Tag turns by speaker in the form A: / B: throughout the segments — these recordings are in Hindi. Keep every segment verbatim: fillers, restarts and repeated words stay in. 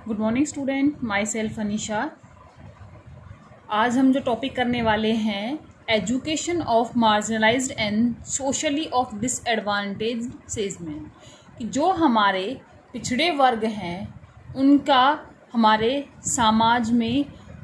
A: Good morning student, myself Anisha. आज हम जो टॉपिक करने वाले हैं education of marginalised and socially of disadvantage segment, कि जो हमारे पिछड़े वर्ग हैं उनका हमारे समाज में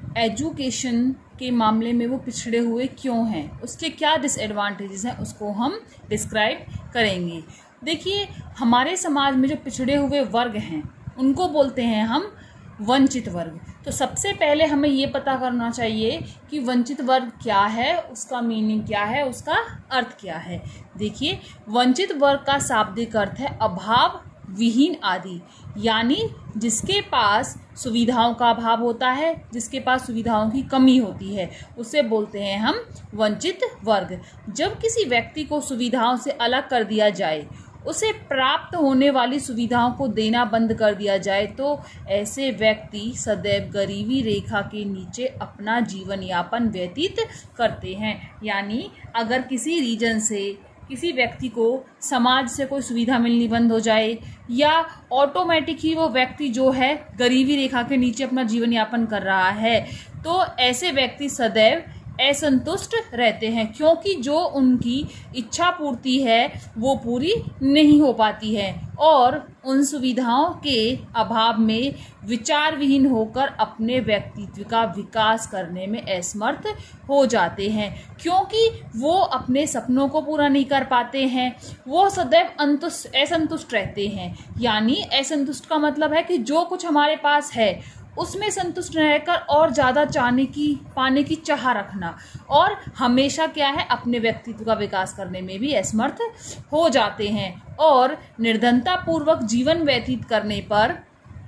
A: एजुकेशन के मामले में वो पिछड़े हुए क्यों हैं, उसके क्या डिसएडवांटेजेस हैं, उसको हम डिस्क्राइब करेंगे। देखिए, हमारे समाज में जो पिछड़े हुए वर्ग हैं उनको बोलते हैं हम वंचित वर्ग। तो सबसे पहले हमें ये पता करना चाहिए कि वंचित वर्ग क्या है, उसका मीनिंग क्या है, उसका अर्थ क्या है। देखिए, वंचित वर्ग का शाब्दिक अर्थ है अभाव विहीन आदि, यानी जिसके पास सुविधाओं का अभाव होता है, जिसके पास सुविधाओं की कमी होती है, उसे बोलते हैं हम वंचित वर्ग। जब किसी व्यक्ति को सुविधाओं से अलग कर दिया जाए, उसे प्राप्त होने वाली सुविधाओं को देना बंद कर दिया जाए, तो ऐसे व्यक्ति सदैव गरीबी रेखा के नीचे अपना जीवन यापन व्यतीत करते हैं। यानी अगर किसी रीजन से किसी व्यक्ति को समाज से कोई सुविधा मिलनी बंद हो जाए, या ऑटोमेटिक ही वो व्यक्ति जो है गरीबी रेखा के नीचे अपना जीवन यापन कर रहा है, तो ऐसे व्यक्ति सदैव असंतुष्ट रहते हैं, क्योंकि जो उनकी इच्छा पूर्ति है वो पूरी नहीं हो पाती है, और उन सुविधाओं के अभाव में विचार विहीन होकर अपने व्यक्तित्व का विकास करने में असमर्थ हो जाते हैं। क्योंकि वो अपने सपनों को पूरा नहीं कर पाते हैं, वो सदैव अंतुष्ट असंतुष्ट रहते हैं। यानी असंतुष्ट का मतलब है कि जो कुछ हमारे पास है उसमें संतुष्ट रहकर और ज़्यादा चाहने की पाने की चाह रखना, और हमेशा क्या है, अपने व्यक्तित्व का विकास करने में भी असमर्थ हो जाते हैं, और निर्धनता पूर्वक जीवन व्यतीत करने पर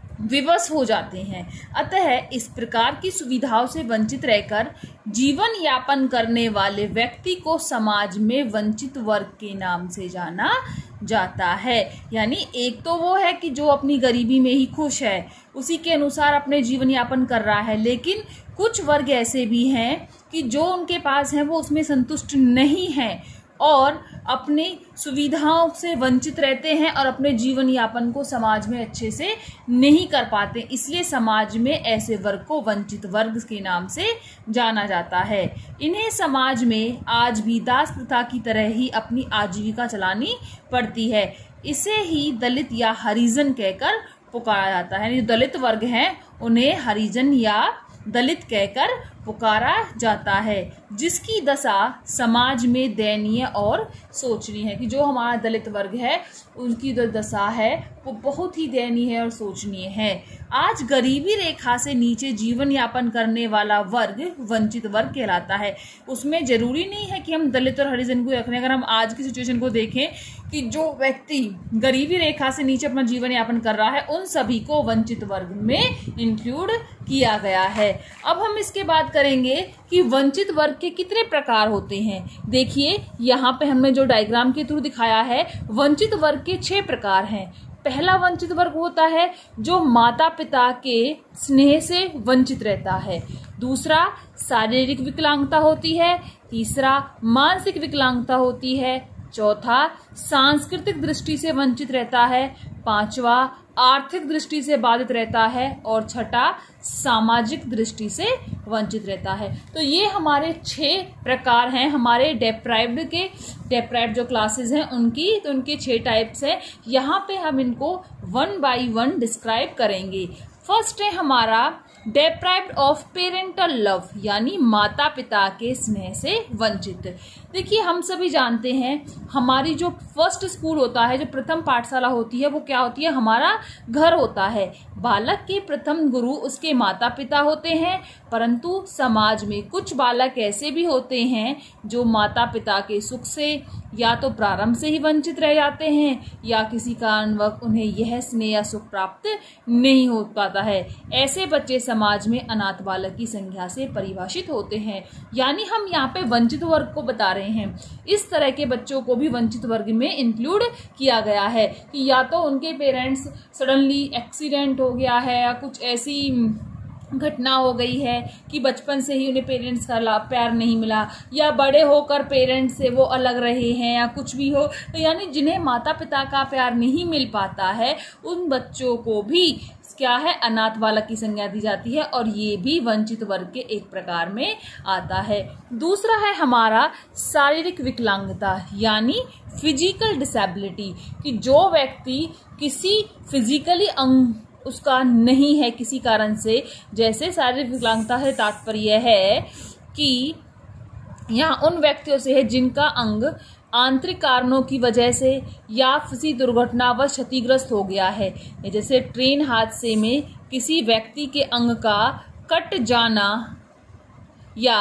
A: विवश हो जाते हैं। अतः इस प्रकार की सुविधाओं से वंचित रहकर जीवन यापन करने वाले व्यक्ति को समाज में वंचित वर्ग के नाम से जाना जाता है। यानी एक तो वो है कि जो अपनी गरीबी में ही खुश है, उसी के अनुसार अपने जीवन यापन कर रहा है, लेकिन कुछ वर्ग ऐसे भी हैं कि जो उनके पास है वो उसमें संतुष्ट नहीं है और अपनी सुविधाओं से वंचित रहते हैं और अपने जीवन यापन को समाज में अच्छे से नहीं कर पाते। इसलिए समाज में ऐसे वर्ग को वंचित वर्ग के नाम से जाना जाता है। इन्हें समाज में आज भी दास प्रथा की तरह ही अपनी आजीविका चलानी पड़ती है। इसे ही दलित या हरिजन कहकर पुकारा जाता है। यानी दलित वर्ग हैं उन्हें हरिजन या दलित कहकर पुकारा जाता है, जिसकी दशा समाज में दयनीय और सोचनीय है। कि जो हमारा दलित वर्ग है उनकी जो दशा है वो बहुत ही दयनीय और सोचनीय है। आज गरीबी रेखा से नीचे जीवन यापन करने वाला वर्ग वंचित वर्ग कहलाता है। उसमें जरूरी नहीं है कि हम दलित और हरिजन को रखें। अगर हम आज की सिचुएशन को देखें कि जो व्यक्ति गरीबी रेखा से नीचे अपना जीवन यापन कर रहा है, उन सभी को वंचित वर्ग में इंक्लूड किया गया है। अब हम इसके बाद करेंगे कि वंचित वर्ग के कितने प्रकार होते हैं। देखिए, यहाँ पे हमने जो डायग्राम के थ्रू दिखाया है, वंचित वर्ग के छह प्रकार हैं। पहला वंचित वर्ग होता है जो माता पिता के स्नेह से वंचित रहता है। दूसरा, शारीरिक विकलांगता होती है। तीसरा, मानसिक विकलांगता होती है। चौथा, सांस्कृतिक दृष्टि से वंचित रहता है। पांचवा, आर्थिक दृष्टि से बाधित रहता है, और छठा, सामाजिक दृष्टि से वंचित रहता है। तो ये हमारे छह प्रकार हैं हमारे डेप्राइव्ड के। डेप्राइव्ड जो क्लासेस हैं उनकी, तो उनके छह टाइप्स हैं। यहाँ पे हम इनको वन बाय वन डिस्क्राइब करेंगे। फर्स्ट है हमारा डेप्राइव्ड ऑफ पेरेंटल लव, यानी माता पिता के स्नेह से वंचित। देखिए, हम सभी जानते हैं हमारी जो फर्स्ट स्कूल होता है, जो प्रथम पाठशाला होती है, वो क्या होती है, हमारा घर होता है। बालक के प्रथम गुरु उसके माता पिता होते हैं, परंतु समाज में कुछ बालक ऐसे भी होते हैं जो माता पिता के सुख से या तो प्रारंभ से ही वंचित रह जाते हैं, या किसी कारणवश उन्हें यह स्नेह या सुख प्राप्त नहीं हो पाता है। ऐसे बच्चे समाज में अनाथ बालक की संख्या से परिभाषित होते हैं। यानी हम यहाँ पे वंचित वर्ग को बता रहे हैं। इस तरह के बच्चों को भी वंचित वर्ग में इंक्लूड किया गया है कि या तो उनके पेरेंट्स सडनली एक्सीडेंट हो गया है, या कुछ ऐसी घटना हो गई है कि बचपन से ही उन्हें पेरेंट्स का प्यार नहीं मिला, या बड़े होकर पेरेंट्स से वो अलग रहे हैं, या कुछ भी हो, तो यानी जिन्हें माता पिता का प्यार नहीं मिल पाता है, उन बच्चों को भी क्या है, अनाथ बालक की संज्ञा दी जाती है और ये भी वंचित वर्ग के एक प्रकार में आता है। दूसरा है हमारा शारीरिक विकलांगता यानी फिजिकल डिसेबिलिटी, कि जो व्यक्ति किसी फिजिकली अंग उसका नहीं है किसी कारण से, जैसे शारीरिक विकलांगता से तात्पर्य है कि यहाँ उन व्यक्तियों से है जिनका अंग आंतरिक कारणों की वजह से या किसी दुर्घटनावश क्षतिग्रस्त हो गया है, जैसे ट्रेन हादसे में किसी व्यक्ति के अंग का कट जाना या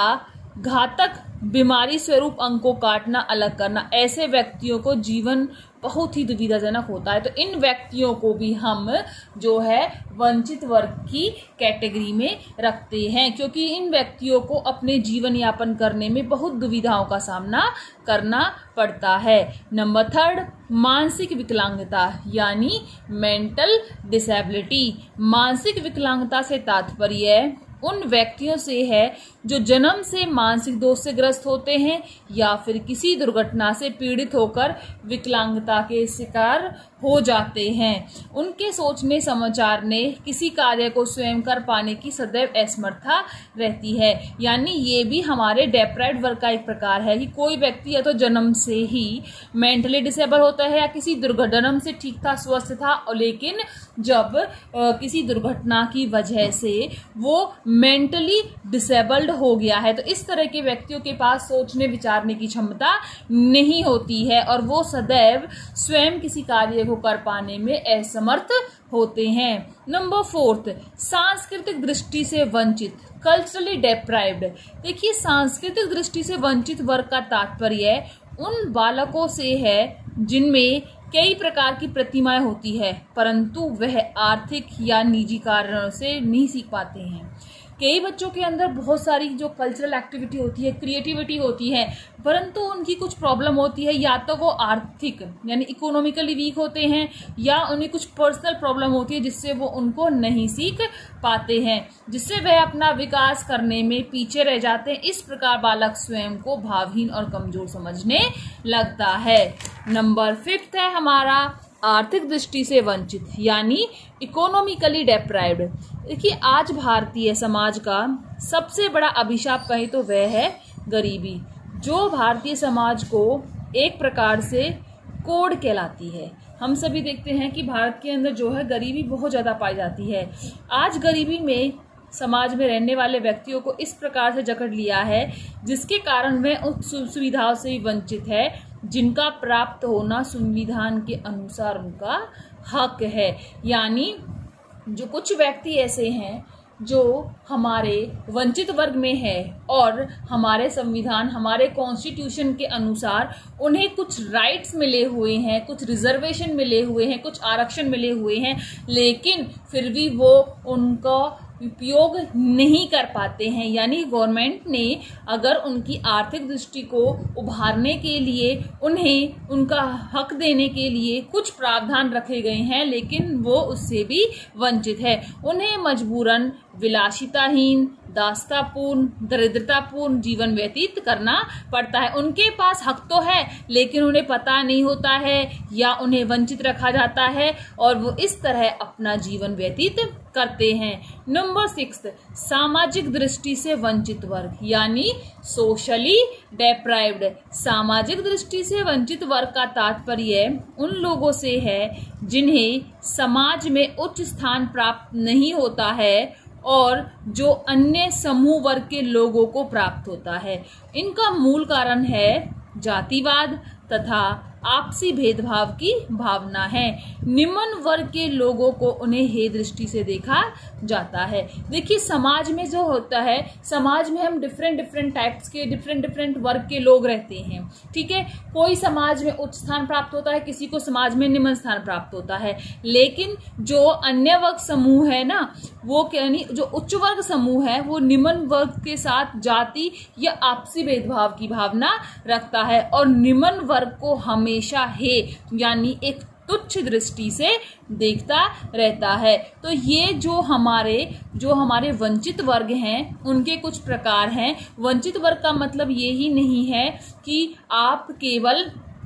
A: घातक बीमारी स्वरूप अंग को काटना, अलग करना। ऐसे व्यक्तियों को जीवन बहुत ही दुविधाजनक होता है, तो इन व्यक्तियों को भी हम जो है वंचित वर्ग की कैटेगरी में रखते हैं, क्योंकि इन व्यक्तियों को अपने जीवन यापन करने में बहुत दुविधाओं का सामना करना पड़ता है। नंबर थर्ड, मानसिक विकलांगता यानी मेंटल डिसेबिलिटी। मानसिक विकलांगता से तात्पर्य उन व्यक्तियों से है जो जन्म से मानसिक दोष से ग्रस्त होते हैं या फिर किसी दुर्घटना से पीड़ित होकर विकलांगता के शिकार हो जाते हैं। उनके सोचने समझने किसी कार्य को स्वयं कर पाने की सदैव असमर्थता रहती है। यानी ये भी हमारे डेप्राइव्ड वर्ग का एक प्रकार है कि कोई व्यक्ति या तो जन्म से ही मेंटली डिसेबल होता है या किसी दुर्घटना से ठीक था, स्वस्थ था, और लेकिन जब आ, किसी दुर्घटना की वजह से वो मेंटली डिसेबल्ड हो गया है, तो इस तरह के व्यक्तियों के पास सोचने विचारने की क्षमता नहीं होती है और वो सदैव स्वयं किसी कार्य को कर पाने में असमर्थ होते हैं। नंबर फोर्थ, सांस्कृतिक दृष्टि से वंचित, कल्चरली डेप्राइव्ड। देखिए, सांस्कृतिक दृष्टि से वंचित वर्ग का तात्पर्य उन बालकों से है जिनमें कई प्रकार की प्रतिमाएं होती है परंतु वह आर्थिक या निजी कारणों से नहीं सीख पाते हैं। कई बच्चों के अंदर बहुत सारी जो कल्चरल एक्टिविटी होती है, क्रिएटिविटी होती है, परंतु उनकी कुछ प्रॉब्लम होती है, या तो वो आर्थिक यानी इकोनॉमिकली वीक होते हैं या उन्हें कुछ पर्सनल प्रॉब्लम होती है जिससे वो उनको नहीं सीख पाते हैं, जिससे वह अपना विकास करने में पीछे रह जाते हैं। इस प्रकार बालक स्वयं को भावहीन और कमजोर समझने लगता है। नंबर फिफ्थ है हमारा आर्थिक दृष्टि से वंचित यानी इकोनॉमिकली डेप्राइव्ड। देखिए, आज भारतीय समाज का सबसे बड़ा अभिशाप कहे तो वह है गरीबी, जो भारतीय समाज को एक प्रकार से कोड़ कहलाती है। हम सभी देखते हैं कि भारत के अंदर जो है गरीबी बहुत ज़्यादा पाई जाती है। आज गरीबी में समाज में रहने वाले व्यक्तियों को इस प्रकार से जकड़ लिया है जिसके कारण वह उन सुविधाओं से भी वंचित है जिनका प्राप्त होना संविधान के अनुसार उनका हक है। यानी जो कुछ व्यक्ति ऐसे हैं जो हमारे वंचित वर्ग में है और हमारे संविधान, हमारे कॉन्स्टिट्यूशन के अनुसार उन्हें कुछ राइट्स मिले हुए हैं, कुछ रिजर्वेशन मिले हुए हैं, कुछ आरक्षण मिले हुए हैं, लेकिन फिर भी वो उनका उपयोग नहीं कर पाते हैं। यानी गवर्नमेंट ने अगर उनकी आर्थिक दृष्टि को उभारने के लिए उन्हें उनका हक देने के लिए कुछ प्रावधान रखे गए हैं, लेकिन वो उससे भी वंचित है। उन्हें मजबूरन विलासिताहीन, दास्तापूर्ण, दरिद्रतापूर्ण जीवन व्यतीत करना पड़ता है। उनके पास हक तो है लेकिन उन्हें पता नहीं होता है या उन्हें वंचित रखा जाता है और वो इस तरह अपना जीवन व्यतीत करते हैं। नंबर सिक्स, सामाजिक दृष्टि से वंचित वर्ग यानी सोशली डेप्राइव्ड। सामाजिक दृष्टि से वंचित वर्ग का तात्पर्य उन लोगों से है जिन्हें समाज में उच्च स्थान प्राप्त नहीं होता है और जो अन्य समूह वर्ग के लोगों को प्राप्त होता है। इनका मूल कारण है जातिवाद तथा आपसी भेदभाव की भावना है। निम्न वर्ग के लोगों को उन्हें हे दृष्टि से देखा जाता है। देखिए, समाज में जो होता है, समाज में हम डिफरेंट डिफरेंट टाइप्स के डिफरेंट डिफरेंट वर्ग के लोग रहते हैं, ठीक है। कोई समाज में उच्च स्थान प्राप्त होता है, किसी को समाज में निम्न स्थान प्राप्त होता है, लेकिन जो अन्य वर्ग समूह है ना, वो यानी जो उच्च वर्ग समूह है वो निम्न वर्ग के साथ जाति या आपसी भेदभाव की भावना रखता है और निम्न वर्ग को हमेशा है यानी एक तुच्छ दृष्टि से देखता रहता है। तो ये जो हमारे जो हमारे वंचित वर्ग हैं उनके कुछ प्रकार हैं। वंचित वर्ग का मतलब ये ही नहीं है कि आप केवल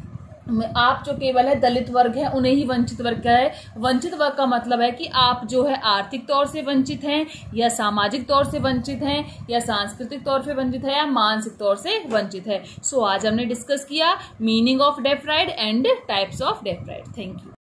A: आप जो केवल है दलित वर्ग है उन्हें ही वंचित वर्ग का है। वंचित वर्ग का मतलब है कि आप जो है आर्थिक तौर से वंचित हैं या सामाजिक तौर से वंचित हैं या सांस्कृतिक तौर से वंचित है या मानसिक तौर से वंचित है। सो आज हमने डिस्कस किया meaning of deprived and types of deprived. Thank you.